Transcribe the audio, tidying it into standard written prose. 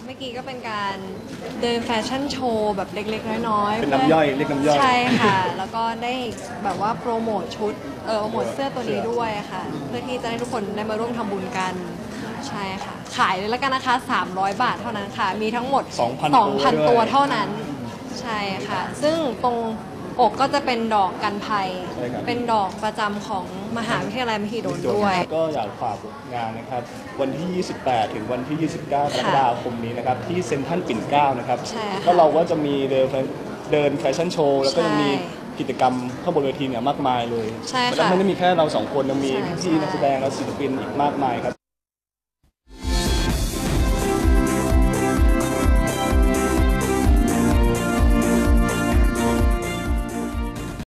มื่อกี้ก็เป็นการเดินแฟชั่นโชว์แบบเล็กๆน้อยๆเป็นน้ำย่อยเรียกน้ำย่อยใช่ค่ะ แล้วก็ได้แบบว่าโปรโมทชุดโปรโมทเสื้อตัวนี้ด้วยค่ะ เพื่อที่จะให้ทุกคนได้มาร่วมทำบุญกันใช่ค่ะ ขายเลยแล้วกันนะคะ300 บาทเท่านั้นค่ะ มีทั้งหมด 2,000 ตัวเท่านั้นใช่ค่ะ ซึ่งตรงอกก็จะเป็นดอกกันภัยใช่ครับเป็นดอกประจำของมหาวิทยาลัยมหิดลด้วยก็อยากฝากงานนะครับวันที่ 28 ถึงวันที่ 29 กรกฎาคมนี้นะครับที่เซ็นทรัลปิ่นเกล้านะครับใช่ค่ะก็เราก็จะมีเดินแฟชั่นโชว์แล้วก็จะมีใช่กิจกรรมข้างบนเวทีเนี่ยมากมายเลยใช่ค่ะแล้วไม่ได้มีแค่เราสองคนยังมีใช่พี่นักแสดงและศิลปินอีกมากมายครับ